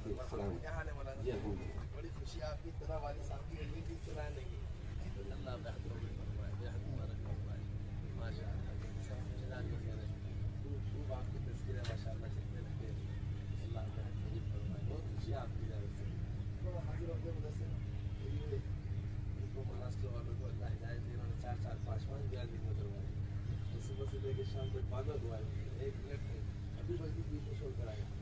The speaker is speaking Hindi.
क्या हाल है मौलाना? बड़ी खुशी आपकी इतना वाली साहब की गई थी चलाने की। अल्लाह बेहतर माशाअल्लाह खूब आपकी तस्वीरें माशाअल्लाह चलने लगे। अल्लाह बेहतर फरमाए। बहुत खुशी आपकी तरफ से। तो हाजिर होते मुदस्सिर ये इनको महाराष्ट्र वालों को अल्लाह हिदायत दे। इन्होंने 4-4, 5-5 बयान में करवाए। सुबह से लेकर शाम तक बादल हुआ है। 1 मिनट अभी बल्कि बीच में शोर कराया।